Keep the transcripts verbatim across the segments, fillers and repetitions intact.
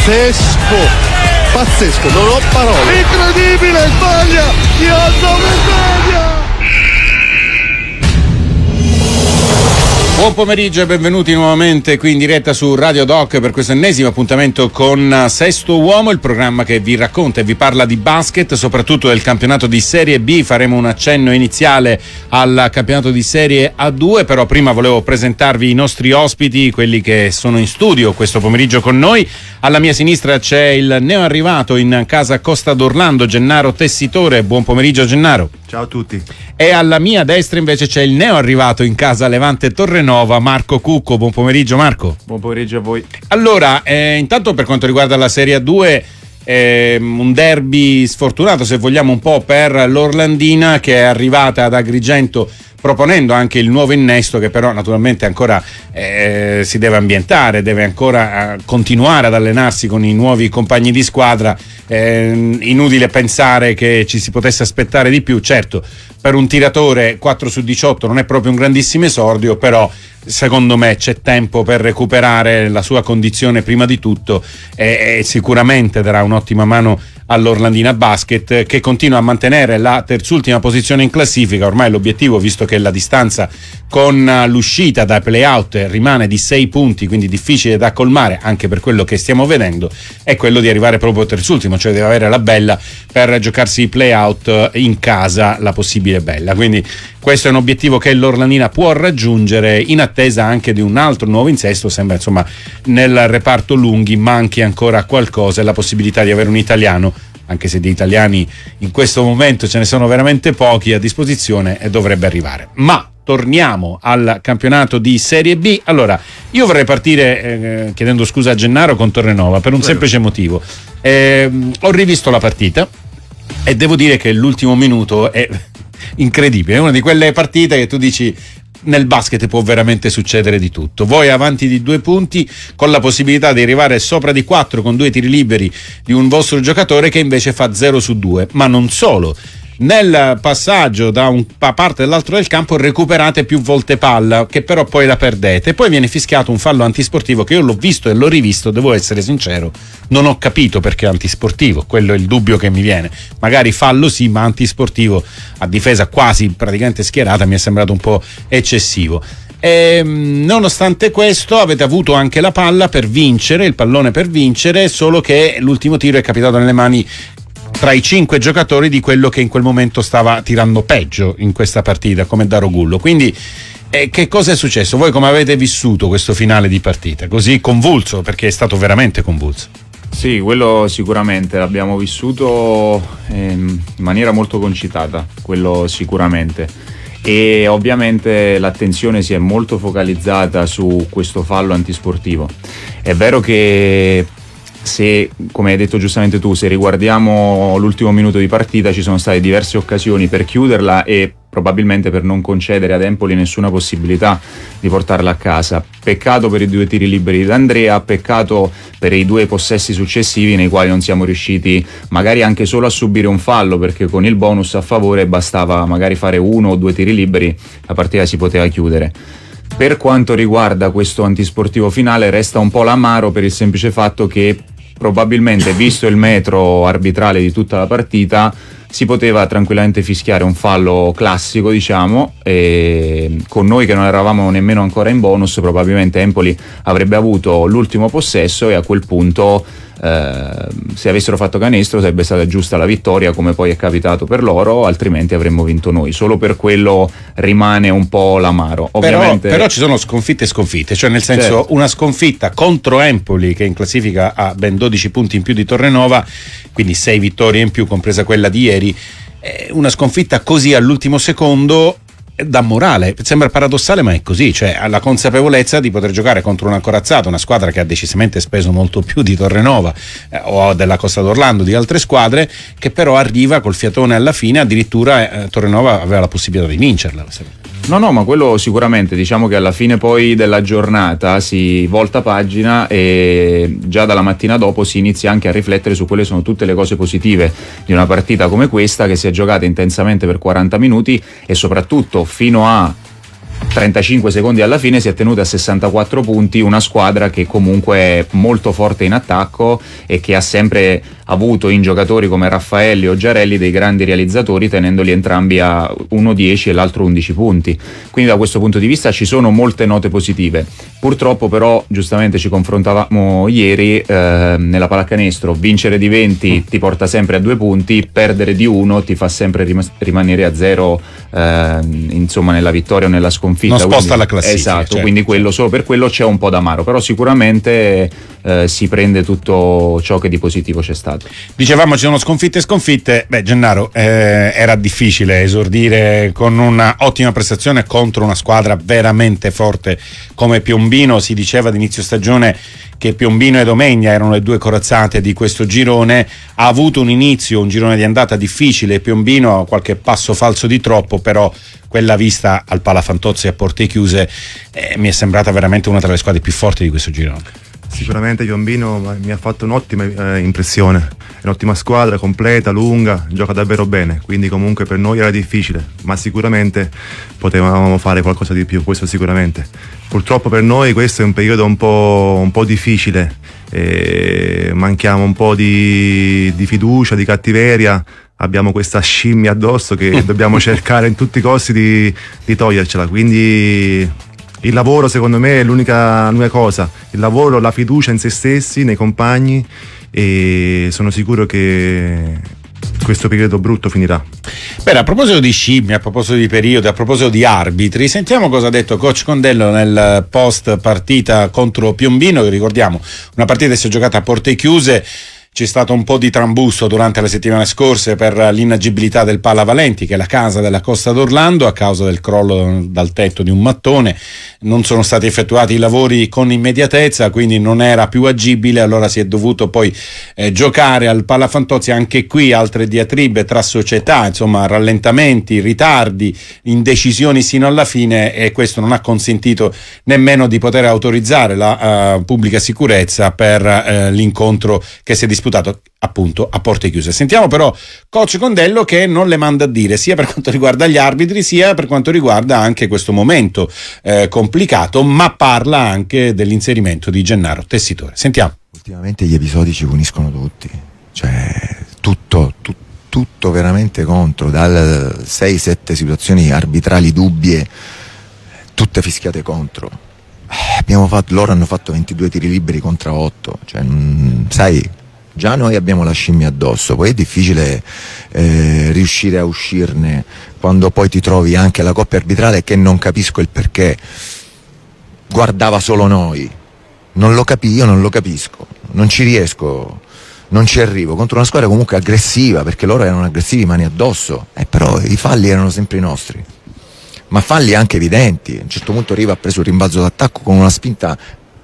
pazzesco, pazzesco, non ho parole. Incredibile, sbaglia, Piazza Medaglia. Buon pomeriggio e benvenuti nuovamente qui in diretta su Radio Doc per questo ennesimo appuntamento con Sesto Uomo, il programma che vi racconta e vi parla di basket, soprattutto del campionato di Serie B. Faremo un accenno iniziale al campionato di Serie A due, però prima volevo presentarvi i nostri ospiti, quelli che sono in studio questo pomeriggio con noi. Alla mia sinistra c'è il neoarrivato in casa Costa d'Orlando, Gennaro Tessitore. Buon pomeriggio Gennaro. Ciao a tutti. E alla mia destra invece c'è il neoarrivato in casa Levante Torrenova, Marco Cucco. Buon pomeriggio Marco. Buon pomeriggio a voi. Allora, eh, intanto per quanto riguarda la Serie A due, eh, un derby sfortunato se vogliamo un po' per l'Orlandina, che è arrivata ad Agrigento proponendo anche il nuovo innesto, che però naturalmente ancora eh, si deve ambientare, deve ancora eh, continuare ad allenarsi con i nuovi compagni di squadra. Eh, inutile pensare che ci si potesse aspettare di più. Certo, per un tiratore quattro su diciotto non è proprio un grandissimo esordio, però secondo me c'è tempo per recuperare la sua condizione prima di tutto, e, e sicuramente darà un'ottima mano all'Orlandina Basket, che continua a mantenere la terzultima posizione in classifica. Ormai l'obiettivo, visto che la distanza con l'uscita dai playout rimane di sei punti, quindi difficile da colmare anche per quello che stiamo vedendo, è quello di arrivare proprio terzultimo, cioè deve avere la bella per giocarsi i playout in casa, la possibile bella. Quindi questo è un obiettivo che l'Orlandina può raggiungere, in attesa anche di un altro nuovo insesto. Sembra insomma nel reparto lunghi manchi ancora qualcosa, e la possibilità di avere un italiano, anche se di italiani in questo momento ce ne sono veramente pochi a disposizione, e dovrebbe arrivare. Ma torniamo al campionato di Serie B. Allora, io vorrei partire eh, chiedendo scusa a Gennaro con Torrenova per un Prego. semplice motivo. Eh, ho rivisto la partita e devo dire che l'ultimo minuto è incredibile, è una di quelle partite che tu dici: nel basket può veramente succedere di tutto. Voi avanti di due punti, con la possibilità di arrivare sopra di quattro con due tiri liberi di un vostro giocatore che invece fa zero su due. Ma non solo, nel passaggio da una parte all'altro del campo recuperate più volte palla, che però poi la perdete, e poi viene fischiato un fallo antisportivo che io l'ho visto e l'ho rivisto, devo essere sincero, non ho capito perché antisportivo. Quello è il dubbio che mi viene. Magari fallo sì, ma antisportivo a difesa quasi praticamente schierata mi è sembrato un po' eccessivo. E, nonostante questo, avete avuto anche la palla per vincere, il pallone per vincere, solo che l'ultimo tiro è capitato nelle mani tra i cinque giocatori di quello che in quel momento stava tirando peggio in questa partita, come Darogullo. Quindi eh, che cosa è successo? Voi come avete vissuto questo finale di partita così convulso, perché è stato veramente convulso? Sì, quello sicuramente l'abbiamo vissuto in maniera molto concitata, quello sicuramente, e ovviamente l'attenzione si è molto focalizzata su questo fallo antisportivo. È vero che, se, come hai detto giustamente tu, se riguardiamo l'ultimo minuto di partita, ci sono state diverse occasioni per chiuderla e probabilmente per non concedere ad Empoli nessuna possibilità di portarla a casa. Peccato per i due tiri liberi di Andrea, peccato per i due possessi successivi nei quali non siamo riusciti magari anche solo a subire un fallo, perché con il bonus a favore bastava magari fare uno o due tiri liberi, la partita si poteva chiudere. Per quanto riguarda questo antisportivo finale, resta un po' l'amaro per il semplice fatto che probabilmente, visto il metro arbitrale di tutta la partita, si poteva tranquillamente fischiare un fallo classico, diciamo, e con noi che non eravamo nemmeno ancora in bonus probabilmente Empoli avrebbe avuto l'ultimo possesso, e a quel punto eh, se avessero fatto canestro sarebbe stata giusta la vittoria, come poi è capitato per loro, altrimenti avremmo vinto noi. Solo per quello rimane un po' l'amaro. Ovviamente... Però, però ci sono sconfitte e sconfitte, cioè nel senso, certo, una sconfitta contro Empoli che in classifica ha ben dodici punti in più di Torrenova, quindi sei vittorie in più compresa quella di ieri. Una sconfitta così all'ultimo secondo dà morale, sembra paradossale ma è così, cioè ha la consapevolezza di poter giocare contro una corazzata, una squadra che ha decisamente speso molto più di Torrenova eh, o della Costa d'Orlando, di altre squadre, che però arriva col fiatone alla fine. Addirittura eh, Torrenova aveva la possibilità di vincerla. No, no, ma quello sicuramente, diciamo che alla fine poi della giornata si volta pagina e già dalla mattina dopo si inizia anche a riflettere su quelle sono tutte le cose positive di una partita come questa, che si è giocata intensamente per quaranta minuti e soprattutto fino a trentacinque secondi alla fine si è tenuta a sessantaquattro punti, una squadra che comunque è molto forte in attacco e che ha sempre avuto in giocatori come Raffaelli o Giarelli dei grandi realizzatori, tenendoli entrambi a uno dieci e l'altro undici punti. Quindi da questo punto di vista ci sono molte note positive. Purtroppo però, giustamente ci confrontavamo ieri, eh, nella pallacanestro vincere di venti ti porta sempre a due punti, perdere di uno ti fa sempre rim- rimanere a zero, eh, insomma, nella vittoria o nella sconfitta. Non sposta quindi, la classifica. Esatto, certo, quindi quello, certo. solo per quello c'è un po' d'amaro, però sicuramente eh, si prende tutto ciò che di positivo c'è stato. Dicevamo ci sono sconfitte e sconfitte. Beh, Gennaro, eh, era difficile esordire con una ottima prestazione contro una squadra veramente forte come Piombino. Si diceva d'inizio stagione che Piombino e Domegna erano le due corazzate di questo girone. Ha avuto un inizio, un girone di andata difficile. Piombino ha qualche passo falso di troppo, però quella vista al Palafantozzi a porte chiuse eh, mi è sembrata veramente una tra le squadre più forti di questo girone. Sicuramente Piombino mi ha fatto un'ottima eh, impressione, è un'ottima squadra, completa, lunga, gioca davvero bene, quindi comunque per noi era difficile, ma sicuramente potevamo fare qualcosa di più, questo sicuramente. Purtroppo per noi questo è un periodo un po', un po' difficile, eh, manchiamo un po' di, di fiducia, di cattiveria, abbiamo questa scimmia addosso che dobbiamo cercare in tutti i costi di, di togliercela, quindi il lavoro secondo me è l'unica, l'unica cosa, il lavoro, la fiducia in se stessi, nei compagni, e sono sicuro che questo periodo brutto finirà. Bene, a proposito di scimmie, a proposito di periodi, a proposito di arbitri, sentiamo cosa ha detto coach Condello nel post partita contro Piombino, che ricordiamo una partita che si è giocata a porte chiuse. C'è stato un po' di trambusto durante le settimane scorse per l'inagibilità del Pala Valenti, che è la casa della Costa d'Orlando, a causa del crollo dal tetto di un mattone. Non sono stati effettuati i lavori con immediatezza, quindi non era più agibile, allora si è dovuto poi eh, giocare al Pala Fantozzi. Anche qui altre diatribe tra società, insomma rallentamenti, ritardi, indecisioni sino alla fine, e questo non ha consentito nemmeno di poter autorizzare la uh, pubblica sicurezza per uh, l'incontro che si è disputato appunto a porte chiuse. Sentiamo però coach Condello che non le manda a dire, sia per quanto riguarda gli arbitri sia per quanto riguarda anche questo momento eh, complicato, ma parla anche dell'inserimento di Gennaro Tessitore. Sentiamo. Ultimamente gli episodi ci puniscono tutti, cioè tutto, tu, tutto veramente contro, dal sei sette situazioni arbitrali dubbie, tutte fischiate contro. Eh, abbiamo fatto, loro hanno fatto ventidue tiri liberi contro otto, cioè, mh, sai, già noi abbiamo la scimmia addosso, poi è difficile eh, riuscire a uscirne quando poi ti trovi anche la coppia arbitrale che non capisco il perché guardava solo noi, non lo capi, io non lo capisco, non ci riesco, non ci arrivo, contro una squadra comunque aggressiva, perché loro erano aggressivi mani addosso, eh, però i falli erano sempre i nostri, ma falli anche evidenti. A un certo punto Riva ha preso il rimbalzo d'attacco con una spinta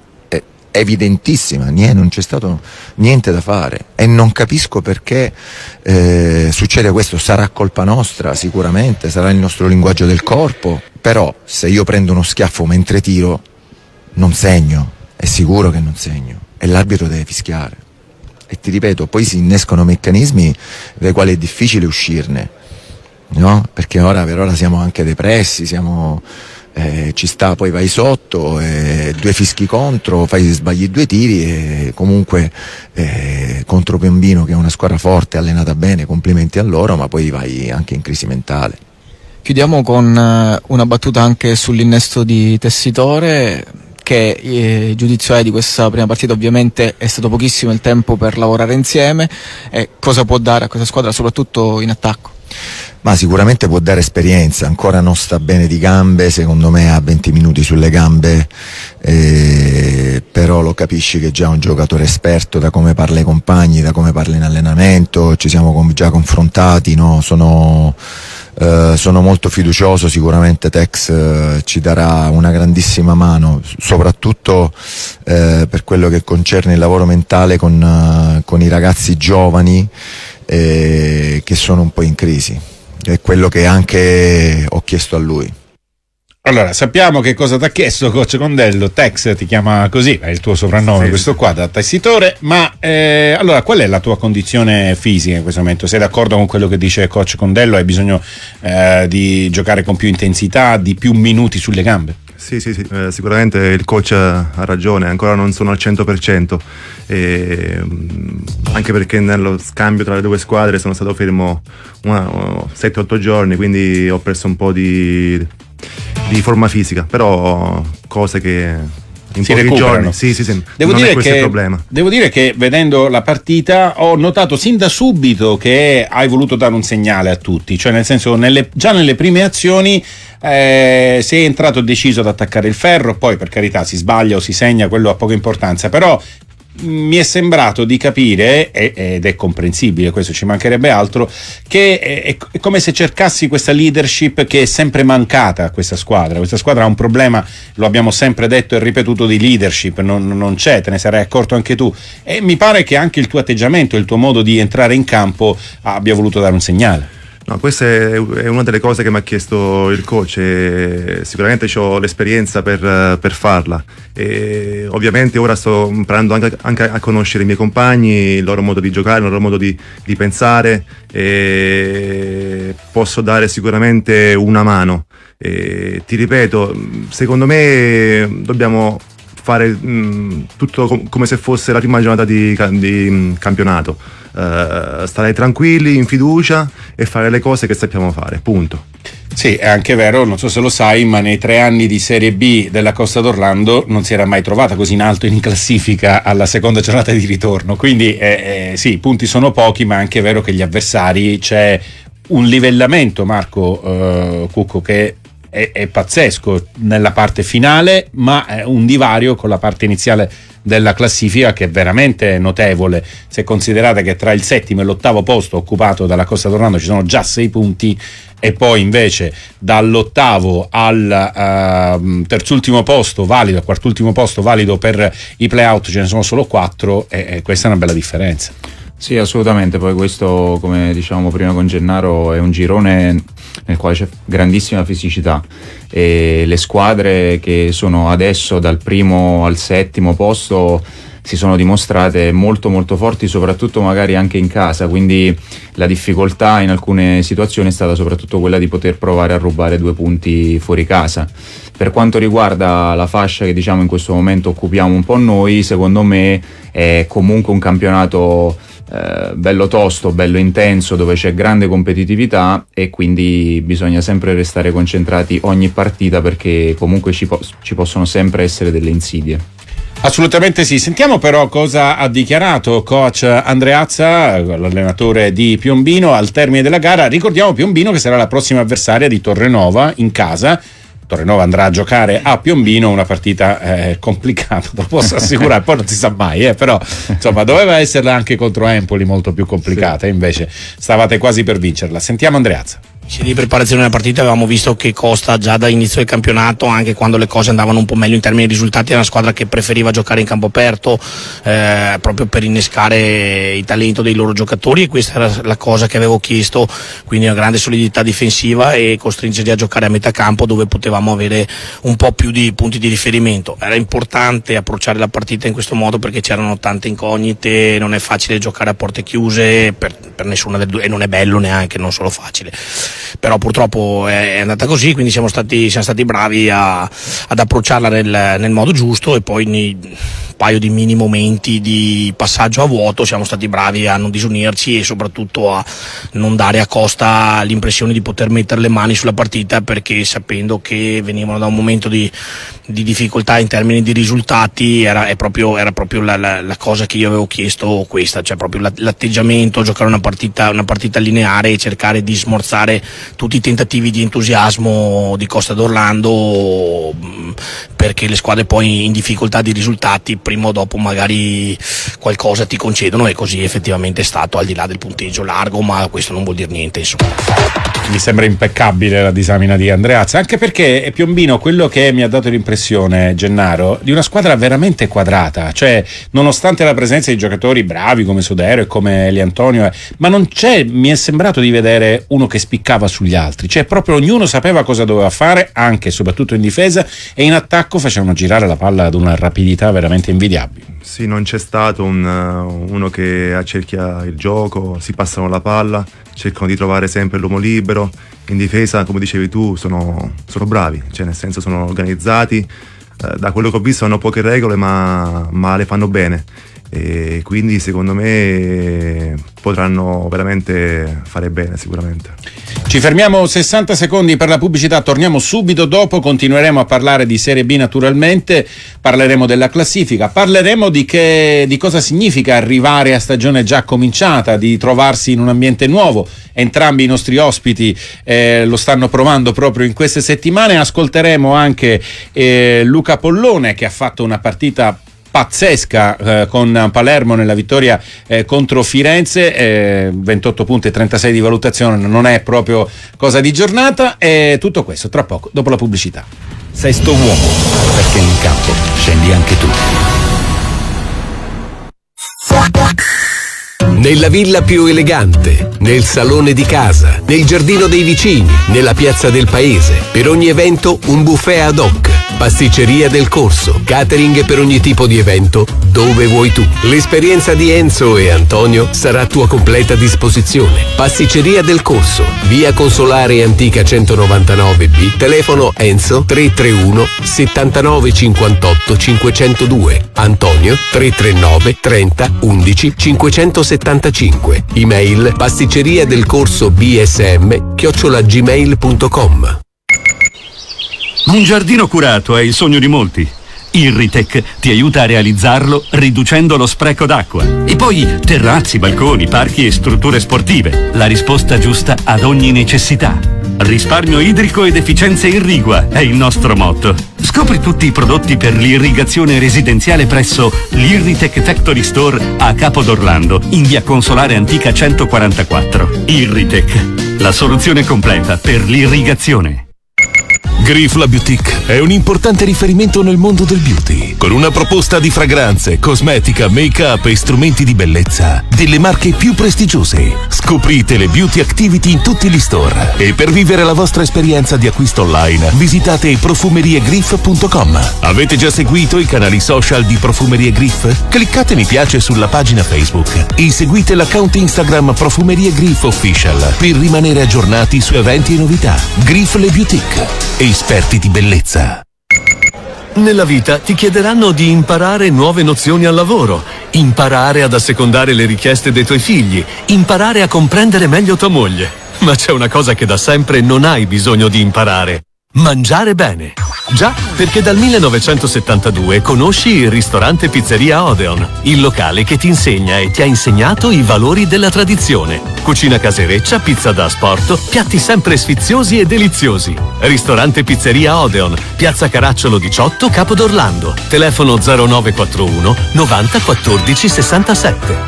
evidentissima, niente, non c'è stato niente da fare, e non capisco perché eh, succede questo. Sarà colpa nostra sicuramente, sarà il nostro linguaggio del corpo, però se io prendo uno schiaffo mentre tiro non segno, è sicuro che non segno, e l'arbitro deve fischiare, e ti ripeto, poi si innescono meccanismi dai quali è difficile uscirne, no? Perché ora per ora siamo anche depressi, siamo Eh, ci sta, poi vai sotto, eh, due fischi contro, fai sbagli due tiri, e comunque eh, contro Piombino, che è una squadra forte, allenata bene, complimenti a loro, ma poi vai anche in crisi mentale. Chiudiamo con eh, una battuta anche sull'innesto di Tessitore, che eh, giudizio è di questa prima partita. Ovviamente è stato pochissimo il tempo per lavorare insieme, e cosa può dare a questa squadra soprattutto in attacco? Ma sicuramente può dare esperienza, ancora non sta bene di gambe, secondo me ha venti minuti sulle gambe, eh, però lo capisci che è già un giocatore esperto, da come parla ai compagni, da come parla in allenamento, ci siamo già confrontati, no? Sono, eh, sono molto fiducioso, sicuramente Tex eh, ci darà una grandissima mano, soprattutto eh, per quello che concerne il lavoro mentale con, uh, con i ragazzi giovani eh, che sono un po' in crisi. È quello che anche ho chiesto a lui. Allora, sappiamo che cosa ti ha chiesto coach Condello. Tex ti chiama così, è il tuo soprannome, sì, questo qua da tessitore. Ma eh, allora, qual è la tua condizione fisica in questo momento? Sei d'accordo con quello che dice coach Condello? Hai bisogno eh, di giocare con più intensità, di più minuti sulle gambe? Sì, sì, sì, eh, sicuramente il coach ha ragione, ancora non sono al cento per cento, e, anche perché nello scambio tra le due squadre sono stato fermo sette otto giorni, quindi ho perso un po' di, di forma fisica, però cose che in si pochi recuperano. giorni sì, sì, sì, devo non dire è questo che, il problema. Devo dire che vedendo la partita ho notato sin da subito che hai voluto dare un segnale a tutti, cioè nel senso nelle, già nelle prime azioni eh, sei entrato deciso ad attaccare il ferro, poi per carità si sbaglia o si segna, quello ha poca importanza, però mi è sembrato di capire, ed è comprensibile, questo ci mancherebbe altro, che è come se cercassi questa leadership che è sempre mancata a questa squadra. Questa squadra ha un problema, lo abbiamo sempre detto e ripetuto, di leadership, non, non c'è, te ne sarai accorto anche tu, e mi pare che anche il tuo atteggiamento, il tuo modo di entrare in campo abbia voluto dare un segnale. No, questa è una delle cose che mi ha chiesto il coach, e sicuramente ho l'esperienza per, per farla, e ovviamente ora sto imparando anche, anche a conoscere i miei compagni, il loro modo di giocare, il loro modo di, di pensare, e posso dare sicuramente una mano. E ti ripeto, secondo me dobbiamo fare mh, tutto com- come se fosse la prima giornata di, di mh, campionato, uh, stare tranquilli, in fiducia e fare le cose che sappiamo fare, punto. Sì, è anche vero, non so se lo sai, ma nei tre anni di Serie B della Costa d'Orlando non si era mai trovata così in alto in classifica alla seconda giornata di ritorno, quindi eh, eh, sì, i punti sono pochi, ma è anche vero che gli avversari, c'è un livellamento, Marco eh, Cucco, che È, è pazzesco nella parte finale, ma è un divario con la parte iniziale della classifica che è veramente notevole, se considerate che tra il settimo e l'ottavo posto occupato dalla Costa d'Orlando ci sono già sei punti, e poi invece dall'ottavo al uh, terzultimo posto valido, al quartultimo posto valido per i playout ce ne sono solo quattro, e, e questa è una bella differenza. Sì, assolutamente, poi questo, come dicevamo prima con Gennaro, è un girone nel quale c'è grandissima fisicità, e le squadre che sono adesso dal primo al settimo posto si sono dimostrate molto molto forti, soprattutto magari anche in casa, quindi la difficoltà in alcune situazioni è stata soprattutto quella di poter provare a rubare due punti fuori casa. Per quanto riguarda la fascia che diciamo in questo momento occupiamo un po' noi, secondo me è comunque un campionato Eh, bello tosto, bello intenso, dove c'è grande competitività, e quindi bisogna sempre restare concentrati ogni partita, perché comunque ci, po- ci possono sempre essere delle insidie. Assolutamente sì. Sentiamo però cosa ha dichiarato coach Andreazza, l'allenatore di Piombino, al termine della gara. Ricordiamo Piombino che sarà la prossima avversaria di Torrenova in casa. Torrenova andrà a giocare a Piombino, una partita eh, complicata, te lo posso assicurare, poi non si sa mai, eh, però insomma doveva esserla anche contro Empoli, molto più complicata, sì. Invece stavate quasi per vincerla. Sentiamo Andreazza. Di preparazione della partita avevamo visto che Costa già da inizio del campionato, anche quando le cose andavano un po' meglio in termini di risultati, era una squadra che preferiva giocare in campo aperto, eh, proprio per innescare il talento dei loro giocatori, e questa era la cosa che avevo chiesto, quindi una grande solidità difensiva e costringerli a giocare a metà campo, dove potevamo avere un po' più di punti di riferimento. Era importante approcciare la partita in questo modo, perché c'erano tante incognite, non è facile giocare a porte chiuse per, per nessuna delle due, e non è bello neanche, non solo facile. Però purtroppo è andata così, quindi siamo stati, siamo stati bravi a, ad approcciarla nel, nel modo giusto, e poi nei paio di mini momenti di passaggio a vuoto siamo stati bravi a non disunirci, e soprattutto a non dare a Costa l'impressione di poter mettere le mani sulla partita, perché sapendo che venivano da un momento di, di difficoltà in termini di risultati, era, è proprio, era proprio la, la, la cosa che io avevo chiesto, questa, cioè proprio l'atteggiamento, giocare una partita, una partita lineare e cercare di smorzare tutti i tentativi di entusiasmo di Costa d'Orlando, perché le squadre poi in difficoltà di risultati prima o dopo magari qualcosa ti concedono, e così effettivamente è stato, al di là del punteggio largo, ma questo non vuol dire niente, insomma. Mi sembra impeccabile la disamina di Andreazza, anche perché è Piombino quello che mi ha dato l'impressione, Gennaro, di una squadra veramente quadrata, cioè nonostante la presenza di giocatori bravi come Sodero e come Eliantonio, eh, ma non c'è, mi è sembrato di vedere uno che spiccava sugli altri, cioè proprio ognuno sapeva cosa doveva fare, anche e soprattutto in difesa, e in attacco facevano girare la palla ad una rapidità veramente invidiabile. Sì, non c'è stato un, uno che accerchia il gioco, si passano la palla, cercano di trovare sempre l'uomo libero. In difesa, come dicevi tu, sono, sono bravi, cioè nel senso sono organizzati, eh, da quello che ho visto hanno poche regole ma, ma le fanno bene, e quindi secondo me potranno veramente fare bene sicuramente. Ci fermiamo sessanta secondi per la pubblicità, torniamo subito dopo, continueremo a parlare di Serie B naturalmente, parleremo della classifica, parleremo di, che, di cosa significa arrivare a stagione già cominciata, di trovarsi in un ambiente nuovo. Entrambi i nostri ospiti eh, lo stanno provando proprio in queste settimane. Ascolteremo anche eh, Luca Pollone, che ha fatto una partita pazzesca eh, con Palermo nella vittoria eh, contro Firenze, eh, ventotto punti e trentasei di valutazione, non è proprio cosa di giornata, e tutto questo tra poco dopo la pubblicità. Sesto uomo, perché in campo scendi anche tu. Nella villa più elegante, nel salone di casa, nel giardino dei vicini, nella piazza del paese. Per ogni evento un buffet ad hoc. Pasticceria del Corso, catering per ogni tipo di evento, dove vuoi tu. L'esperienza di Enzo e Antonio sarà a tua completa disposizione. Pasticceria del Corso, via Consolare Antica centonovantanove B, telefono Enzo tre tre uno settantanove cinquantotto cinquecentodue, Antonio tre tre nove trenta undici cinquecentosettantacinque, email pasticceria del corso bsm chiocciola gmail punto com. Un giardino curato è il sogno di molti. Irritec ti aiuta a realizzarlo riducendo lo spreco d'acqua. E poi terrazzi, balconi, parchi e strutture sportive. La risposta giusta ad ogni necessità. Risparmio idrico ed efficienza irrigua è il nostro motto. Scopri tutti i prodotti per l'irrigazione residenziale presso l'Irritec Factory Store a Capo d'Orlando, in via Consolare Antica centoquarantaquattro. Irritec, la soluzione completa per l'irrigazione. Griff La Boutique è un importante riferimento nel mondo del beauty, con una proposta di fragranze, cosmetica, make-up e strumenti di bellezza delle marche più prestigiose. Scoprite le beauty activity in tutti gli store e per vivere la vostra esperienza di acquisto online visitate profumeriegriff punto com. Avete già seguito i canali social di Profumerie Griff? Cliccate mi piace sulla pagina Facebook e seguite l'account Instagram Profumerie Griff Official per rimanere aggiornati su eventi e novità. Griff Le Boutique, esperti di bellezza. Nella vita ti chiederanno di imparare nuove nozioni al lavoro, imparare ad assecondare le richieste dei tuoi figli, imparare a comprendere meglio tua moglie. Ma c'è una cosa che da sempre non hai bisogno di imparare: mangiare bene. Già, perché dal millenovecentosettantadue conosci il ristorante Pizzeria Odeon, il locale che ti insegna e ti ha insegnato i valori della tradizione. Cucina casereccia, pizza da asporto, piatti sempre sfiziosi e deliziosi. Ristorante Pizzeria Odeon, Piazza Caracciolo diciotto, Capo d'Orlando. Telefono zero nove quattro uno novanta quattordici sessantasette.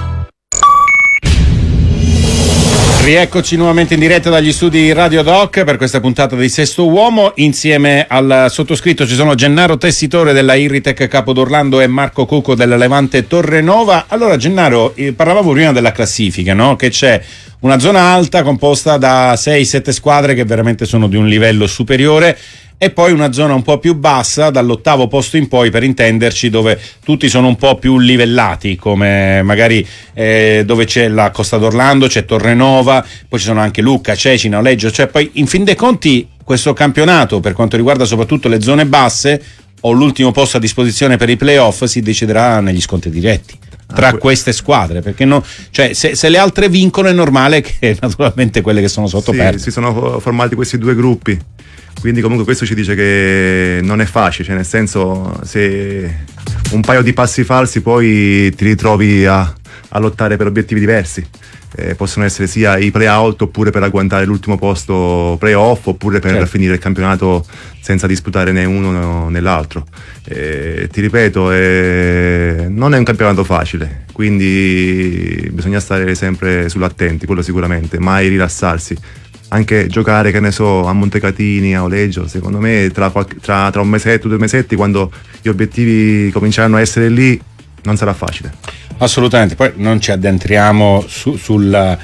Rieccoci nuovamente in diretta dagli studi di Radio Doc per questa puntata di Sesto Uomo. Insieme al sottoscritto ci sono Gennaro Tessitore della Irritec Capo d'Orlando e Marco Cucco della Levante Torrenova. Allora Gennaro, eh, parlavamo prima della classifica, no? Che c'è una zona alta composta da sei sette squadre che veramente sono di un livello superiore, e poi una zona un po' più bassa, dall'ottavo posto in poi per intenderci, dove tutti sono un po' più livellati, come magari eh, dove c'è la Costa d'Orlando, c'è Torrenova, poi ci sono anche Lucca, Cecina, Oleggio, cioè poi in fin dei conti questo campionato, per quanto riguarda soprattutto le zone basse o l'ultimo posto a disposizione per i playoff, si deciderà negli scontri diretti tra ah, queste squadre, perché no, cioè se, se le altre vincono è normale che naturalmente quelle che sono sotto sì, perdano. Si sono formati questi due gruppi, quindi comunque questo ci dice che non è facile, cioè nel senso, se un paio di passi falsi poi ti ritrovi a, a lottare per obiettivi diversi. Eh, possono essere sia i play-out oppure per agguantare l'ultimo posto play-off oppure per certo. finire il campionato senza disputare né uno né l'altro. Eh, ti ripeto, eh, non è un campionato facile, quindi bisogna stare sempre sull'attenti, quello sicuramente, mai rilassarsi, anche giocare, che ne so, a Montecatini, a Oleggio, secondo me tra, qualche, tra, tra un mesetto, due mesetti, quando gli obiettivi cominceranno a essere lì, non sarà facile. Assolutamente, poi non ci addentriamo su, sul...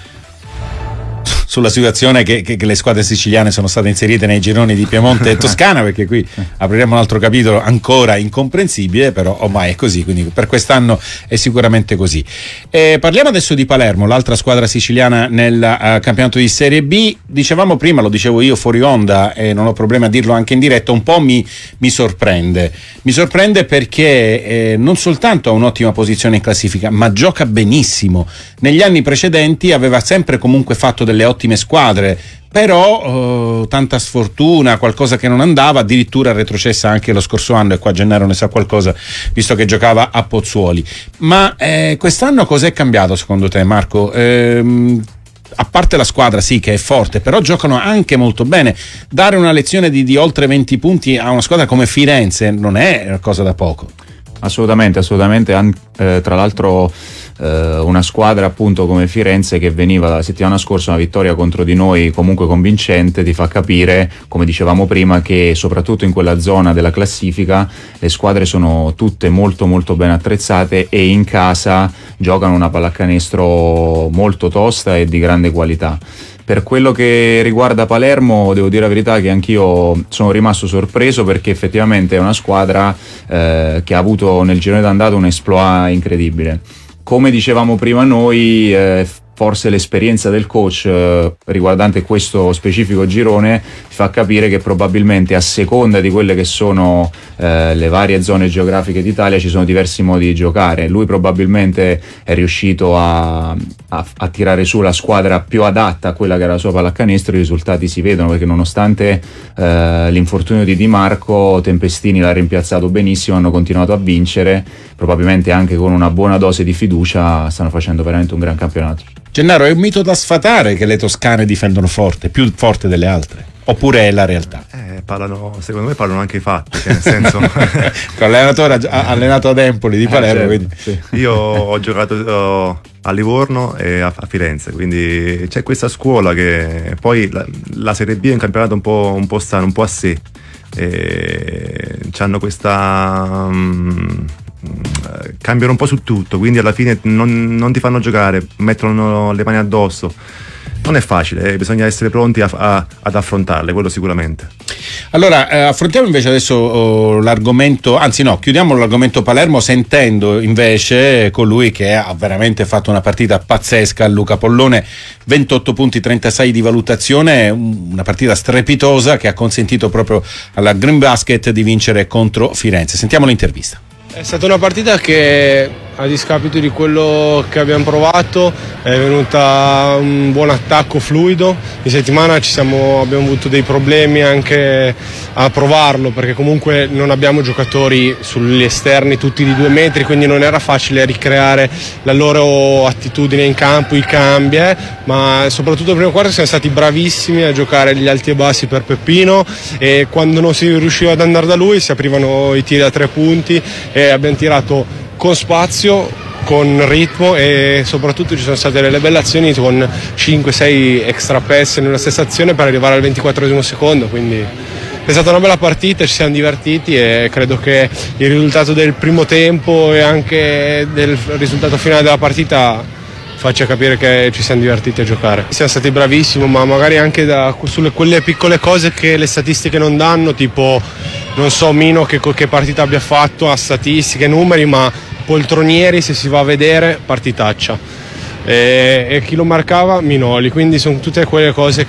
sulla situazione che, che, che le squadre siciliane sono state inserite nei gironi di Piemonte e Toscana, perché qui apriremo un altro capitolo ancora incomprensibile, però ormai è così, quindi per quest'anno è sicuramente così. E parliamo adesso di Palermo, l'altra squadra siciliana nel uh, campionato di Serie B. Dicevamo prima, lo dicevo io fuori onda e non ho problema a dirlo anche in diretta, un po' mi, mi sorprende mi sorprende perché eh, non soltanto ha un'ottima posizione in classifica, ma gioca benissimo. Negli anni precedenti aveva sempre comunque fatto delle ottime squadre, però eh, tanta sfortuna, qualcosa che non andava, addirittura retrocessa anche lo scorso anno, e qua Gennaro ne sa qualcosa visto che giocava a Pozzuoli. Ma eh, quest'anno cos'è cambiato secondo te, Marco? Ehm, a parte la squadra sì che è forte, però giocano anche molto bene. Dare una lezione di, di oltre venti punti a una squadra come Firenze non è una cosa da poco. Assolutamente, assolutamente. An- eh, tra l'altro eh, una squadra appunto come Firenze, che veniva la settimana scorsa una vittoria contro di noi comunque convincente, ti fa capire, come dicevamo prima, che soprattutto in quella zona della classifica le squadre sono tutte molto molto ben attrezzate e in casa giocano una pallacanestro molto tosta e di grande qualità. Per quello che riguarda Palermo, devo dire la verità che anch'io sono rimasto sorpreso, perché effettivamente è una squadra eh, che ha avuto nel girone d'andata un exploit incredibile. Come dicevamo prima noi, eh, forse l'esperienza del coach eh, riguardante questo specifico girone ti fa capire che probabilmente a seconda di quelle che sono eh, le varie zone geografiche d'Italia ci sono diversi modi di giocare. Lui probabilmente è riuscito a, a, a tirare su la squadra più adatta a quella che era la sua pallacanestro. I risultati si vedono, perché nonostante eh, l'infortunio di Di Marco, Tempestini l'ha rimpiazzato benissimo, hanno continuato a vincere, probabilmente anche con una buona dose di fiducia stanno facendo veramente un gran campionato. Gennaro, è un mito da sfatare che le toscane difendono forte, più forte delle altre? Oppure è la realtà? Eh, parlano, secondo me parlano anche i fatti, che nel senso... L'allenatore ha allenato ad Empoli di Palermo. Eh, certo, sì. Io ho giocato uh, a Livorno e a, a Firenze, quindi c'è questa scuola che poi la, la Serie B è un campionato un po', un po' strano, un po' a sé. E c'hanno questa... Um, cambiano un po' su tutto, quindi alla fine non, non ti fanno giocare, mettono le mani addosso. Non è facile, eh, bisogna essere pronti a, a, ad affrontarle, quello sicuramente. Allora, eh, affrontiamo invece adesso oh, l'argomento, anzi no, chiudiamo l'argomento Palermo sentendo invece colui che ha veramente fatto una partita pazzesca, Luca Pollone, ventotto punti, trentasei di valutazione, una partita strepitosa che ha consentito proprio alla Green Basket di vincere contro Firenze. Sentiamo l'intervista. È stata una partita che, a discapito di quello che abbiamo provato, è venuta un buon attacco fluido. In settimana ci siamo, abbiamo avuto dei problemi anche a provarlo, perché comunque non abbiamo giocatori sugli esterni tutti di due metri, quindi non era facile ricreare la loro attitudine in campo, i cambi, eh, ma soprattutto il primo quarto siamo stati bravissimi a giocare gli alti e bassi per Peppino, e quando non si riusciva ad andare da lui si aprivano i tiri a tre punti e abbiamo tirato con spazio, con ritmo, e soprattutto ci sono state delle belle azioni con cinque sei extra pass nella stessa azione per arrivare al ventiquattresimo secondo, quindi è stata una bella partita, ci siamo divertiti e credo che il risultato del primo tempo e anche del risultato finale della partita faccia capire che ci siamo divertiti a giocare. Siamo stati bravissimi, ma magari anche da, sulle quelle piccole cose che le statistiche non danno, tipo non so Mino che, che partita abbia fatto a statistiche, numeri, ma poltronieri, se si va a vedere, partitaccia. E, e chi lo marcava? Minoli. Quindi sono tutte quelle cose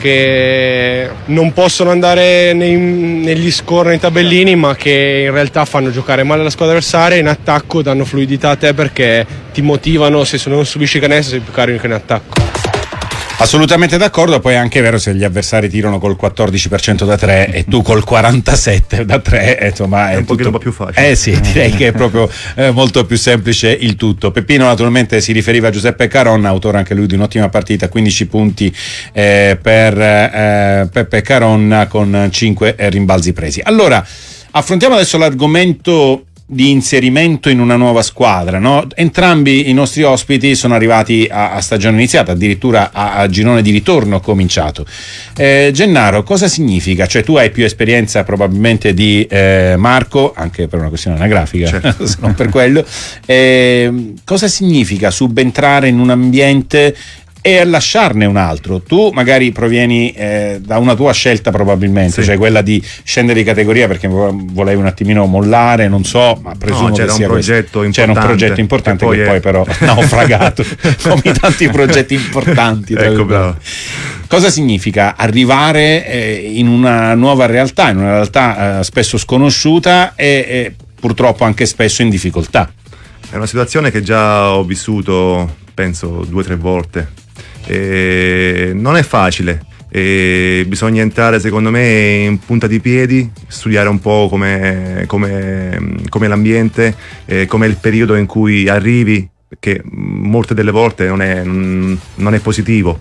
che non possono andare nei, negli score, nei tabellini, ma che in realtà fanno giocare male la squadra avversaria. In attacco danno fluidità a te perché ti motivano, se non subisci canestro sei più carico che in attacco. Assolutamente d'accordo, poi è anche vero se gli avversari tirano col quattordici per cento da tre e tu col quarantasette per cento da tre, insomma è, è un tutto... pochino un po' più facile. Eh sì, direi che è proprio eh, molto più semplice il tutto. Peppino naturalmente si riferiva a Giuseppe Caron, autore anche lui di un'ottima partita, quindici punti eh, per eh, Peppe Caron con cinque rimbalzi presi. Allora, affrontiamo adesso l'argomento di inserimento in una nuova squadra, no? Entrambi i nostri ospiti sono arrivati a, a stagione iniziata, addirittura a, a girone di ritorno cominciato. Eh, Gennaro, cosa significa? Cioè tu hai più esperienza probabilmente di eh, Marco, anche per una questione anagrafica, certo. Se non per quello. Eh, cosa significa subentrare in un ambiente e lasciarne un altro? Tu magari provieni eh, da una tua scelta probabilmente, sì. Cioè quella di scendere di categoria perché volevi un attimino mollare, non so, ma presumo no, c'era che sia un progetto questo. Importante, c'era un progetto importante che, che poi, è... poi però naufragato come tanti progetti importanti. Ecco, bravo. Cosa significa arrivare eh, in una nuova realtà, in una realtà eh, spesso sconosciuta e eh, purtroppo anche spesso in difficoltà? È una situazione che già ho vissuto penso due o tre volte. E non è facile, e bisogna entrare secondo me in punta di piedi, studiare un po' come, come, come l'ambiente, eh, come il periodo in cui arrivi, perché molte delle volte non è, non è positivo,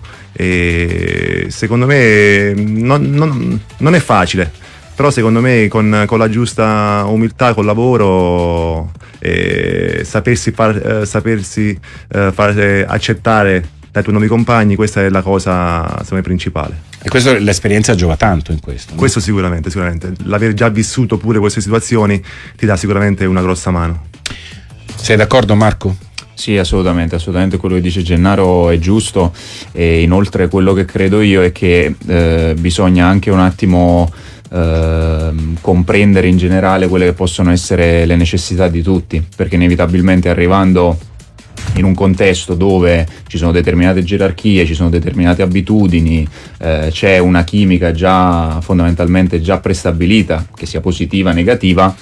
e secondo me non, non, non è facile, però secondo me con, con la giusta umiltà, col lavoro, eh, sapersi far, eh, sapersi eh, far eh, accettare dai tuoi nuovi compagni, questa è la cosa secondo me principale. E questo, l'esperienza gioca tanto in questo, no? Questo sicuramente, sicuramente. L'aver già vissuto pure queste situazioni ti dà sicuramente una grossa mano. Sei d'accordo, Marco? Sì, assolutamente, assolutamente quello che dice Gennaro è giusto, e inoltre quello che credo io è che eh, bisogna anche un attimo eh, comprendere in generale quelle che possono essere le necessità di tutti, perché inevitabilmente arrivando in un contesto dove ci sono determinate gerarchie, ci sono determinate abitudini, eh, c'è una chimica già fondamentalmente già prestabilita, che sia positiva o negativa,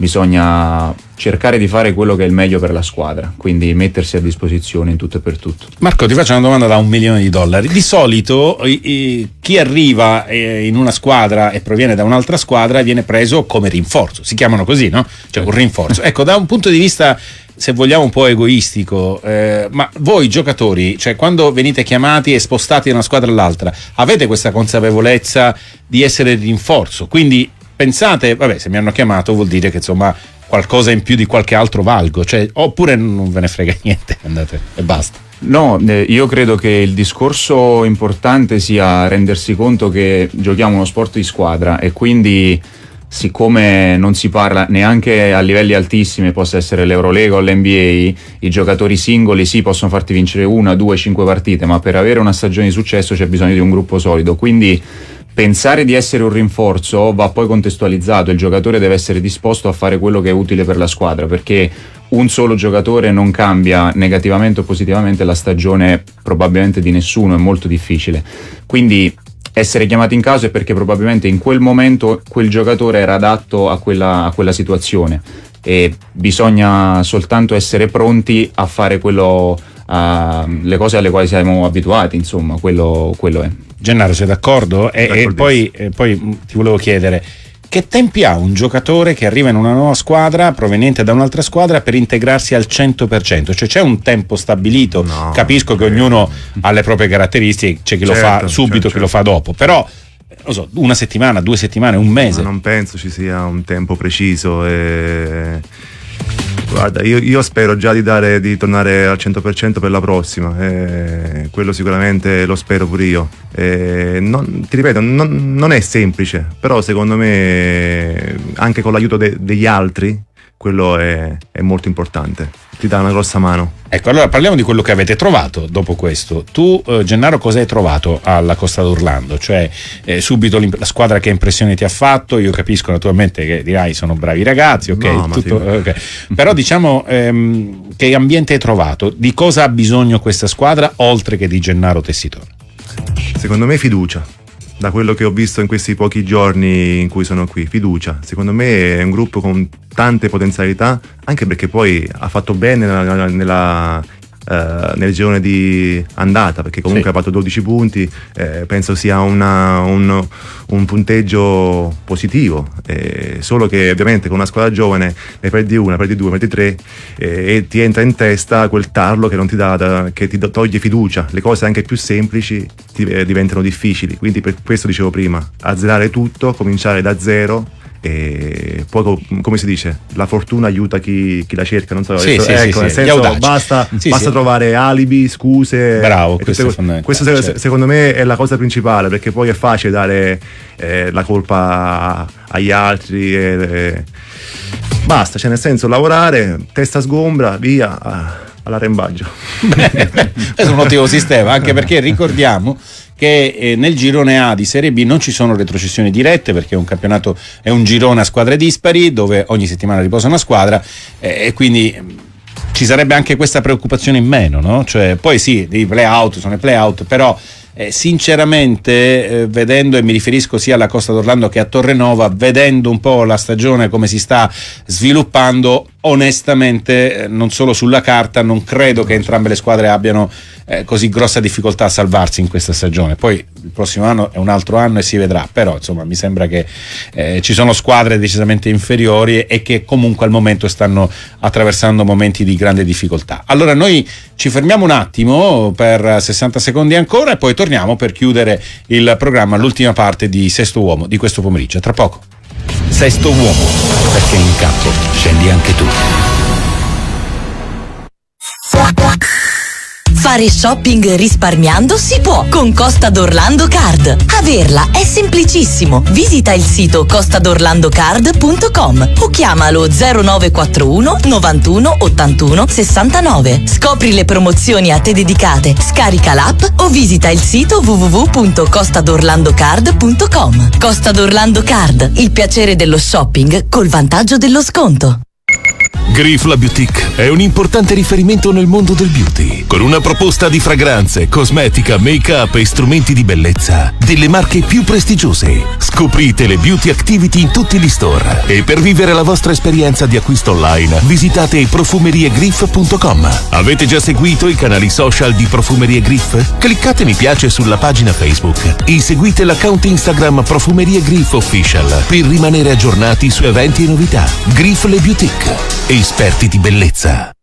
bisogna cercare di fare quello che è il meglio per la squadra, quindi mettersi a disposizione in tutto e per tutto. Marco, ti faccio una domanda da un milione di dollari. Di solito i, i, chi arriva eh, in una squadra e proviene da un'altra squadra viene preso come rinforzo, si chiamano così, no? Cioè un rinforzo. Ecco, da un punto di vista, se vogliamo, un po' egoistico, eh, ma voi giocatori, cioè quando venite chiamati e spostati da una squadra all'altra, avete questa consapevolezza di essere rinforzo? Quindi pensate, vabbè, se mi hanno chiamato vuol dire che insomma qualcosa in più di qualche altro valgo, cioè, oppure non ve ne frega niente, andate e basta. No, eh, io credo che il discorso importante sia rendersi conto che giochiamo uno sport di squadra, e quindi siccome non si parla neanche a livelli altissimi, possa essere l'Eurolega o l'N B A, i giocatori singoli sì possono farti vincere una, due, cinque partite, ma per avere una stagione di successo c'è bisogno di un gruppo solido, quindi pensare di essere un rinforzo va poi contestualizzato, il giocatore deve essere disposto a fare quello che è utile per la squadra, perché un solo giocatore non cambia negativamente o positivamente la stagione probabilmente di nessuno, è molto difficile, quindi essere chiamati in causa è perché probabilmente in quel momento quel giocatore era adatto a quella, a quella situazione, e bisogna soltanto essere pronti a fare quello, a, le cose alle quali siamo abituati, insomma, quello, quello è. Gennaro, sei d'accordo? E, e poi, e poi ti volevo chiedere, che tempi ha un giocatore che arriva in una nuova squadra proveniente da un'altra squadra per integrarsi al cento per cento? Cioè c'è un tempo stabilito? No, capisco che ognuno ha le proprie caratteristiche, c'è chi certo, lo fa subito, certo, chi certo. lo fa dopo, però non so, una settimana, due settimane, un mese? Ma non penso ci sia un tempo preciso, e... guarda, io, io spero già di, dare, di tornare al cento per cento per la prossima, e quello sicuramente lo spero pure io. E non, ti ripeto, non, non è semplice, però secondo me anche con l'aiuto de, degli altri quello è, è molto importante, ti dà una grossa mano. Ecco, allora parliamo di quello che avete trovato dopo questo. Tu, eh, Gennaro, cosa hai trovato alla Costa d'Orlando? Cioè, eh, subito la squadra, che impressione ti ha fatto? Io capisco naturalmente che dirai sono bravi ragazzi, ok, no, tutto, sì. okay. Però diciamo ehm, che ambiente hai trovato? Di cosa ha bisogno questa squadra oltre che di Gennaro Tessitore? Secondo me fiducia, da quello che ho visto in questi pochi giorni in cui sono qui, fiducia. Secondo me è un gruppo con tante potenzialità, anche perché poi ha fatto bene nella, nella, uh, nel girone di andata, perché comunque sì. ha fatto dodici punti, eh, penso sia una, un, un punteggio positivo, eh, solo che ovviamente con una squadra giovane ne perdi una, perdi due, perdi tre, eh, e ti entra in testa quel tarlo che non ti dà, da, che ti toglie fiducia, le cose anche più semplici ti, eh, diventano difficili, quindi per questo dicevo prima, azzerare tutto, cominciare da zero e poi, come si dice, la fortuna aiuta chi, chi la cerca, non so, sì, ecco, sì, ecco, sì, nel sì, senso basta, sì, basta sì. trovare alibi, scuse. Bravo, questo, è questo certo. se, secondo me è la cosa principale, perché poi è facile dare eh, la colpa agli altri e, e basta, cioè nel senso lavorare, testa sgombra, via all'arrembaggio. È un ottimo sistema, anche perché ricordiamo che eh, nel girone A di Serie B non ci sono retrocessioni dirette, perché è un campionato, è un girone a squadre dispari dove ogni settimana riposa una squadra eh, e quindi mh, ci sarebbe anche questa preoccupazione in meno, no? Cioè, poi sì, i play out sono i play out, però eh, sinceramente eh, vedendo, e mi riferisco sia alla Costa d'Orlando che a Torrenova, vedendo un po' la stagione come si sta sviluppando, onestamente eh, non solo sulla carta non credo che entrambe le squadre abbiano eh, così grossa difficoltà a salvarsi in questa stagione. Poi il prossimo anno è un altro anno e si vedrà, però insomma mi sembra che eh, ci sono squadre decisamente inferiori e che comunque al momento stanno attraversando momenti di grande difficoltà. Allora noi ci fermiamo un attimo per sessanta secondi ancora e poi torniamo per chiudere il programma, l'ultima parte di Sesto Uomo di questo pomeriggio. Tra poco. Sesto Uomo, perché in campo scendi anche tu. Fare shopping risparmiando si può con Costa d'Orlando Card. Averla è semplicissimo. Visita il sito costa d'orlando card punto com o chiamalo zero nove quattro uno novantuno ottantuno sessantanove. Scopri le promozioni a te dedicate, scarica l'app o visita il sito w w w punto costa d'orlando card punto com. Costa d'Orlando Card, il piacere dello shopping col vantaggio dello sconto. Grif La Boutique è un importante riferimento nel mondo del beauty, con una proposta di fragranze, cosmetica, make-up e strumenti di bellezza delle marche più prestigiose. Scoprite le beauty activity in tutti gli store e per vivere la vostra esperienza di acquisto online visitate profumerie grif punto com. Avete già seguito i canali social di Profumerie Grif? Cliccate mi piace sulla pagina Facebook e seguite l'account Instagram Profumerie Grif Official per rimanere aggiornati su eventi e novità. Grif Le Boutique, esperti di bellezza.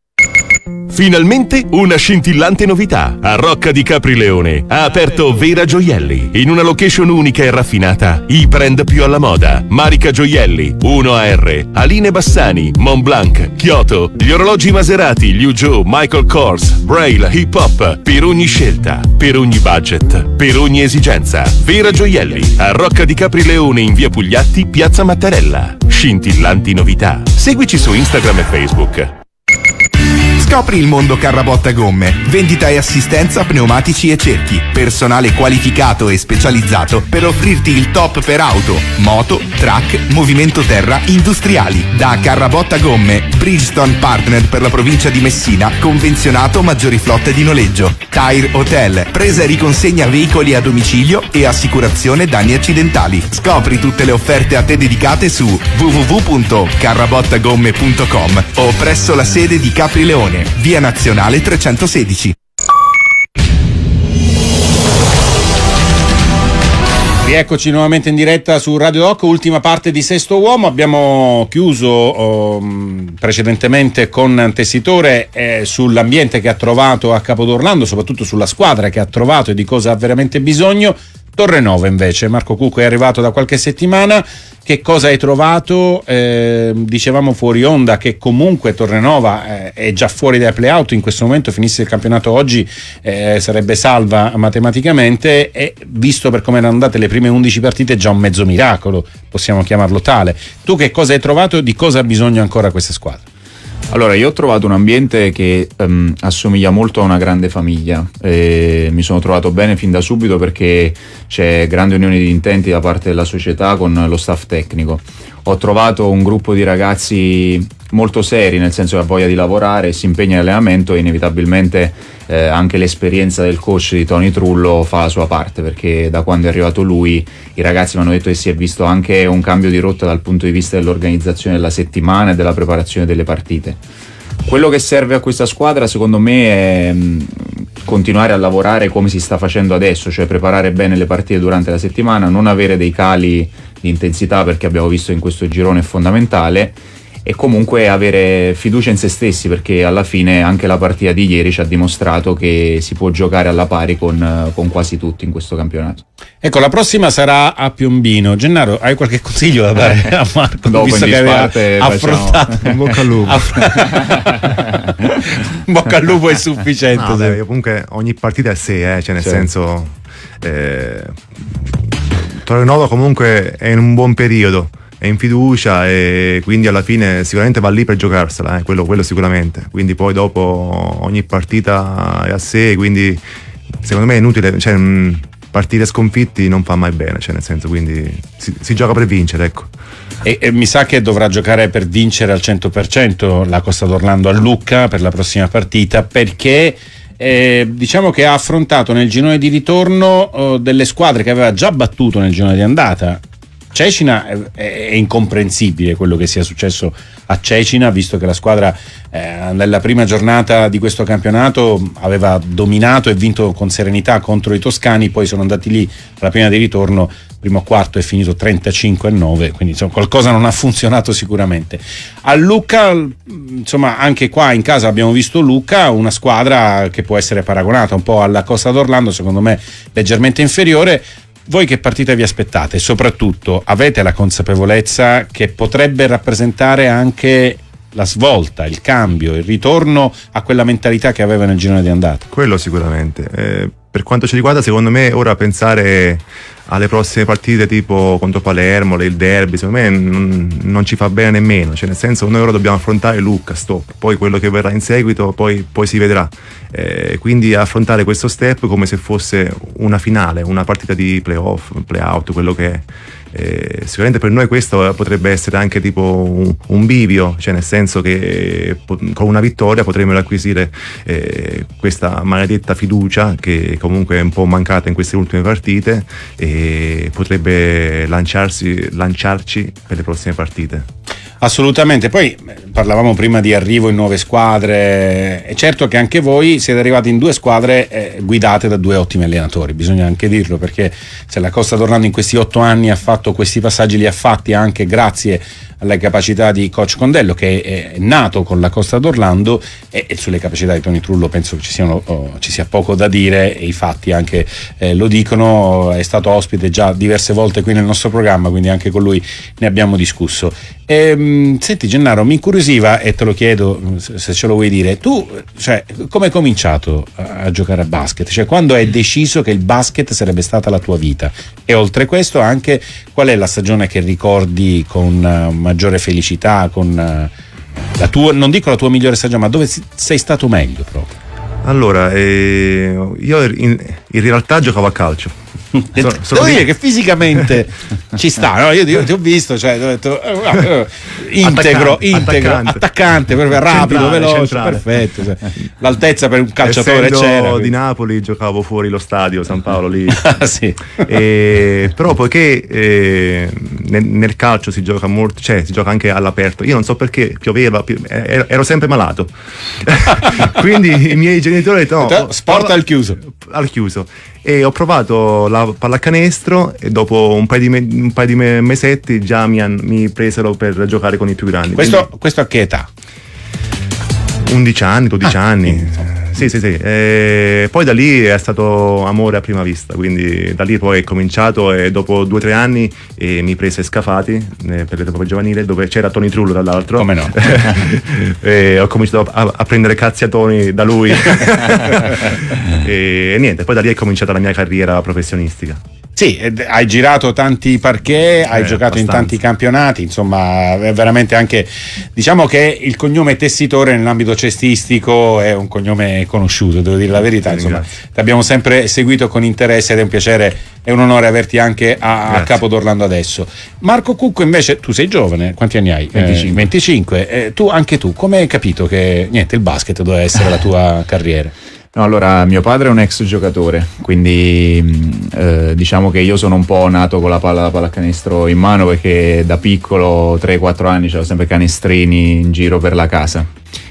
Finalmente una scintillante novità. A Rocca di Caprileone ha aperto Vera Gioielli, in una location unica e raffinata, i brand più alla moda: Marica Gioielli, uno A R, Aline Bassani, Montblanc, Kyoto, gli orologi Maserati, Liu Zhou, Michael Kors, Braille, Hip Hop, per ogni scelta, per ogni budget, per ogni esigenza. Vera Gioielli, a Rocca di Caprileone in via Pugliatti, piazza Mattarella. Scintillanti novità. Seguici su Instagram e Facebook. Scopri il mondo Carrabotta Gomme, vendita e assistenza pneumatici e cerchi, personale qualificato e specializzato per offrirti il top per auto, moto, truck, movimento terra, industriali. Da Carrabotta Gomme, Bridgestone Partner per la provincia di Messina, convenzionato maggiori flotte di noleggio, Tire Hotel, presa e riconsegna veicoli a domicilio e assicurazione danni accidentali. Scopri tutte le offerte a te dedicate su w w w punto carrabottagomme punto com o presso la sede di Caprileone, via Nazionale trecentosedici. Rieccoci nuovamente in diretta su Radio Doc, ultima parte di Sesto Uomo. Abbiamo chiuso um, precedentemente con Tessitore eh, sull'ambiente che ha trovato a Capodorlando, soprattutto sulla squadra che ha trovato e di cosa ha veramente bisogno. Torrenova invece, Marco Cucco è arrivato da qualche settimana. Che cosa hai trovato? Eh, dicevamo fuori onda che comunque Torrenova eh, è già fuori dai play-out, in questo momento finisse il campionato oggi eh, sarebbe salva matematicamente, e visto per come erano andate le prime undici partite già un mezzo miracolo, possiamo chiamarlo tale. Tu che cosa hai trovato? Di cosa ha bisogno ancora questa squadra? Allora, io ho trovato un ambiente che um, assomiglia molto a una grande famiglia. E mi sono trovato bene fin da subito perché c'è grande unione di intenti da parte della società con lo staff tecnico. Ho trovato un gruppo di ragazzi molto seri, nel senso che ha voglia di lavorare, si impegna in allenamento e inevitabilmente eh, anche l'esperienza del coach di Tony Trullo fa la sua parte, perché da quando è arrivato lui i ragazzi mi hanno detto che si è visto anche un cambio di rotta dal punto di vista dell'organizzazione della settimana e della preparazione delle partite. Quello che serve a questa squadra secondo me è mh, continuare a lavorare come si sta facendo adesso, cioè preparare bene le partite durante la settimana, non avere dei cali di intensità, perché abbiamo visto in questo girone è fondamentale, e comunque avere fiducia in se stessi, perché alla fine anche la partita di ieri ci ha dimostrato che si può giocare alla pari con, con quasi tutti in questo campionato. Ecco, la prossima sarà a Piombino. Gennaro, hai qualche consiglio da dare a Marco? Dopo visto in che aveva affrontato in bocca al lupo. In bocca al lupo è sufficiente. No, beh, comunque ogni partita è a sé, eh, cioè nel Certo. senso eh, Torrenova comunque è in un buon periodo, è in fiducia e quindi alla fine sicuramente va lì per giocarsela, eh, quello, quello sicuramente. Quindi poi dopo ogni partita è a sé, quindi secondo me è inutile, cioè, mh, partire sconfitti non fa mai bene, cioè nel senso, quindi si, si gioca per vincere, ecco. E, e mi sa che dovrà giocare per vincere al cento per cento la Costa d'Orlando a Lucca per la prossima partita, perché eh, diciamo che ha affrontato nel girone di ritorno eh, delle squadre che aveva già battuto nel girone di andata. Cecina è, è incomprensibile quello che sia successo a Cecina, visto che la squadra eh, nella prima giornata di questo campionato aveva dominato e vinto con serenità contro i toscani, poi sono andati lì alla prima di ritorno, primo quarto è finito trentacinque a nove, quindi insomma, qualcosa non ha funzionato sicuramente. A Lucca, insomma, anche qua in casa abbiamo visto Lucca, una squadra che può essere paragonata un po' alla Costa d'Orlando, secondo me leggermente inferiore. Voi che partita vi aspettate? E soprattutto avete la consapevolezza che potrebbe rappresentare anche la svolta, il cambio, il ritorno a quella mentalità che aveva nel girone di andata? Quello sicuramente. Eh, per quanto ci riguarda, secondo me ora pensare alle prossime partite tipo contro Palermo, il derby, secondo me non, non ci fa bene nemmeno, cioè nel senso noi ora dobbiamo affrontare Lucca, stop, poi quello che verrà in seguito poi, poi si vedrà, eh, quindi affrontare questo step come se fosse una finale, una partita di playoff, playout, quello che è. Eh, sicuramente per noi questo potrebbe essere anche tipo un, un bivio, cioè nel senso che con una vittoria potremmo acquisire eh, questa maledetta fiducia che comunque è un po' mancata in queste ultime partite e potrebbe lanciarsi, lanciarci per le prossime partite. Assolutamente, poi parlavamo prima di arrivo in nuove squadre, è certo che anche voi siete arrivati in due squadre eh, guidate da due ottimi allenatori, bisogna anche dirlo, perché se la Costa d'Orlando in questi otto anni ha fatto questi passaggi, li ha fatti anche grazie alle capacità di coach Condello, che è nato con la Costa d'Orlando, e, e sulle capacità di Tony Trullo penso che ci, siano, oh, ci sia poco da dire, e i fatti anche eh, lo dicono. È stato ospite già diverse volte qui nel nostro programma, quindi anche con lui ne abbiamo discusso. E, senti Gennaro, mi incuriosiva e te lo chiedo se ce lo vuoi dire, tu cioè, come hai cominciato a, a giocare a basket? Cioè, quando hai deciso che il basket sarebbe stata la tua vita? E oltre questo anche qual è la stagione che ricordi con uh, maggiore felicità, con uh, la tua, non dico la tua migliore stagione, ma dove sei stato meglio proprio? Allora, eh, io in, in realtà giocavo a calcio. Sono, sono Devo dire che fisicamente ci sta, no? Io, io ti ho visto, cioè, ho detto, eh, integro, attaccante, integro, attaccante, attaccante perfetto, rapido, centrale, veloce, centrale. perfetto. Cioè, l'altezza per un calciatore Essendo c'era. di quindi. Napoli giocavo fuori lo stadio San Paolo lì. Sì. E, però poiché eh, nel, nel calcio si gioca molto, cioè si gioca anche all'aperto. Io non so perché pioveva, pi- ero, ero sempre malato. Quindi i miei genitori no, sport al chiuso. Al chiuso. E ho provato la pallacanestro e dopo un paio di, me- un paio di me- mesetti già mi, han- mi presero per giocare con i più grandi. Questo, Quindi, questo a che età? undici anni, dodici Ah, anni. quindi, Sì, sì, sì. E poi da lì è stato amore a prima vista, quindi da lì poi è cominciato e dopo due o tre anni eh, mi prese Scafati eh, per l'età giovanile, dove c'era Tony Trullo tra l'altro. Come no? E ho cominciato a, a prendere cazziatoni da lui. e, e niente, poi da lì è cominciata la mia carriera professionistica. Sì, ed hai girato tanti parquet, hai Eh, giocato abbastanza. in tanti campionati, insomma, è veramente anche, diciamo che il cognome Tessitore nell'ambito cestistico è un cognome conosciuto, devo dire la verità, insomma, ti abbiamo sempre seguito con interesse ed è un piacere e un onore averti anche a, a capo d'Orlando adesso. Marco Cucco invece, tu sei giovane, quanti anni hai? venticinque. Eh, venticinque. Eh, tu, anche tu, come hai capito che niente, il basket doveva essere la tua carriera? No, allora mio padre è un ex giocatore, quindi eh, diciamo che io sono un po' nato con la palla da pallacanestro in mano, perché da piccolo, tre quattro anni, c'avevo sempre canestrini in giro per la casa.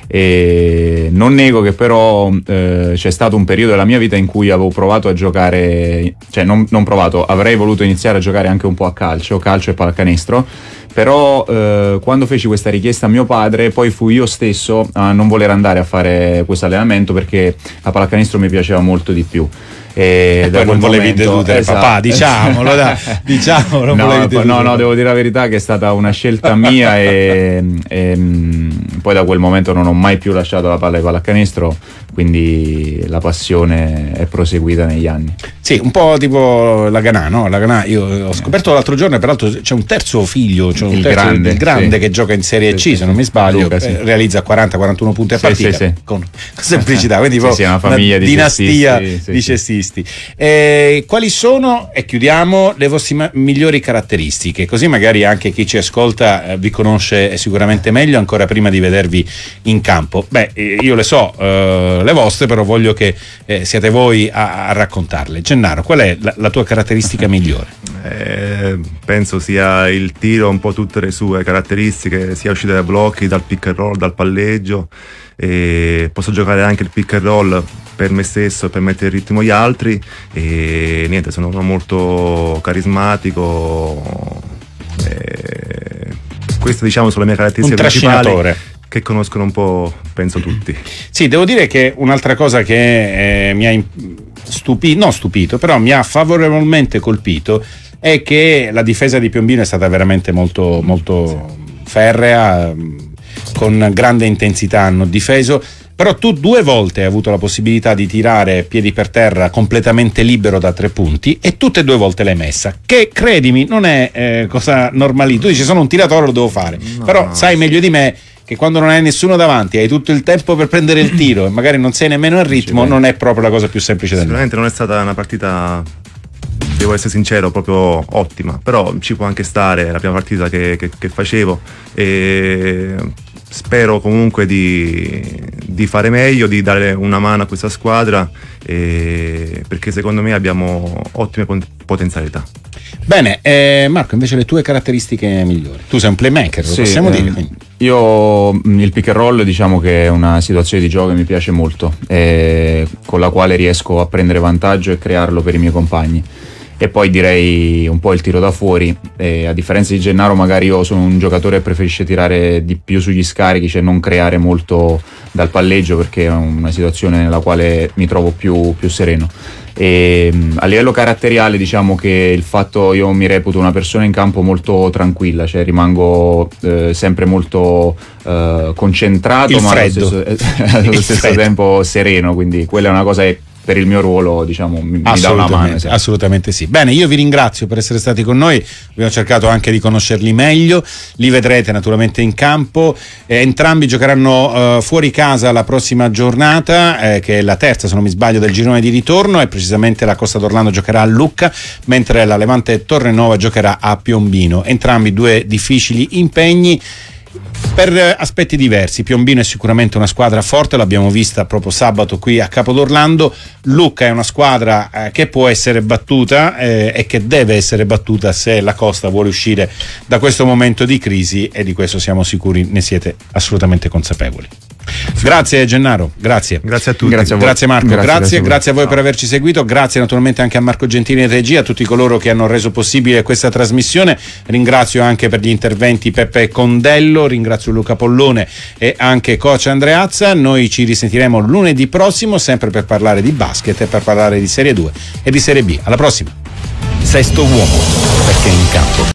E non nego che però eh, c'è stato un periodo della mia vita in cui avevo provato a giocare, cioè non, non provato, avrei voluto iniziare a giocare anche un po' a calcio, calcio e pallacanestro, però eh, quando feci questa richiesta a mio padre, poi fui io stesso a non voler andare a fare questo allenamento perché la pallacanestro mi piaceva molto di più. E, e poi non volevi deludere, esatto, papà, diciamolo, dai, diciamolo, non no, volevi deludere. no, no, devo dire la verità che è stata una scelta mia e, e poi da quel momento non ho mai più lasciato la palla di pallacanestro, quindi la passione è proseguita negli anni. Sì, un po' tipo la Ganà, no? La Ganà, io ho scoperto l'altro giorno, e peraltro c'è un terzo figlio, c'è un il terzo, grande, il grande sì. che gioca in Serie C, sì, se non mi sbaglio, Luca, sì. eh, realizza quaranta quarantuno punti a sì, partita, sì, sì. Con, con semplicità, quindi sì, sì, una famiglia una di dinastia cestisti, sì, di sì. cestisti. Eh, quali sono, e chiudiamo, le vostre ma- migliori caratteristiche? Così magari anche chi ci ascolta eh, vi conosce sicuramente meglio ancora prima di vedervi in campo. Beh, eh, io le so eh, le vostre, però voglio che eh, siate voi a, a raccontarle. Gennaro, qual è la, la tua caratteristica migliore? Eh, penso sia il tiro, un po' tutte le sue caratteristiche, sia uscire dai blocchi, dal pick and roll, dal palleggio. E posso giocare anche il pick and roll per me stesso, per mettere in ritmo gli altri, e niente, sono uno molto carismatico. E queste, diciamo, sono le mie caratteristiche Un principali trascinatore che conoscono un po', penso, tutti. Sì, devo dire che un'altra cosa che eh, mi ha stupito, non stupito, però mi ha favorevolmente colpito è che la difesa di Piombino è stata veramente molto, molto ferrea, con grande intensità hanno difeso. Però tu due volte hai avuto la possibilità di tirare piedi per terra completamente libero da tre punti e tutte e due volte l'hai messa, che credimi non è eh, cosa normale. Tu dici sono un tiratore, lo devo fare, no, però sai meglio di me che quando non hai nessuno davanti, hai tutto il tempo per prendere il tiro e magari non sei nemmeno al ritmo, non è proprio la cosa più semplice del mondo. Sicuramente non è stata una partita, devo essere sincero, proprio ottima, però ci può anche stare, è la prima partita che, che, che facevo e spero comunque di, di fare meglio, di dare una mano a questa squadra, e, perché secondo me abbiamo ottime potenzialità. Bene, eh, Marco, invece le tue caratteristiche migliori? Tu sei un playmaker, lo sì, possiamo eh, dire? Quindi. Io il pick and roll, diciamo che è una situazione di gioco che mi piace molto, eh, con la quale riesco a prendere vantaggio e crearlo per i miei compagni. E poi direi un po' il tiro da fuori, e a differenza di Gennaro magari io sono un giocatore che preferisce tirare di più sugli scarichi, cioè non creare molto dal palleggio, perché è una situazione nella quale mi trovo più, più sereno. E a livello caratteriale diciamo che il fatto, io mi reputo una persona in campo molto tranquilla, cioè rimango eh, sempre molto eh, concentrato, il ma freddo. allo stesso, allo stesso tempo sereno, quindi quella è una cosa che per il mio ruolo, diciamo, mi, mi dà una mano. Sì. Assolutamente sì. Bene, io vi ringrazio per essere stati con noi, abbiamo cercato anche di conoscerli meglio, li vedrete naturalmente in campo, eh, entrambi giocheranno eh, fuori casa la prossima giornata, eh, che è la terza se non mi sbaglio del girone di ritorno, e precisamente la Costa d'Orlando giocherà a Lucca, mentre la Levante Torrenova giocherà a Piombino. Entrambi due difficili impegni per aspetti diversi. Piombino è sicuramente una squadra forte, l'abbiamo vista proprio sabato qui a Capodorlando. Lucca è una squadra eh, che può essere battuta eh, e che deve essere battuta se la Costa vuole uscire da questo momento di crisi, e di questo siamo sicuri, ne siete assolutamente consapevoli. Grazie Gennaro, grazie. Grazie a tutti. Grazie, a grazie Marco, grazie, grazie, grazie, grazie a voi no. per averci seguito, grazie naturalmente anche a Marco Gentili in regia, a tutti coloro che hanno reso possibile questa trasmissione. Ringrazio anche per gli interventi Peppe Condello, ringrazio Luca Pollone e anche coach Andreazza. Noi ci risentiremo lunedì prossimo, sempre per parlare di basket e per parlare di Serie due e di Serie B. Alla prossima. Sesto uomo, perché in campo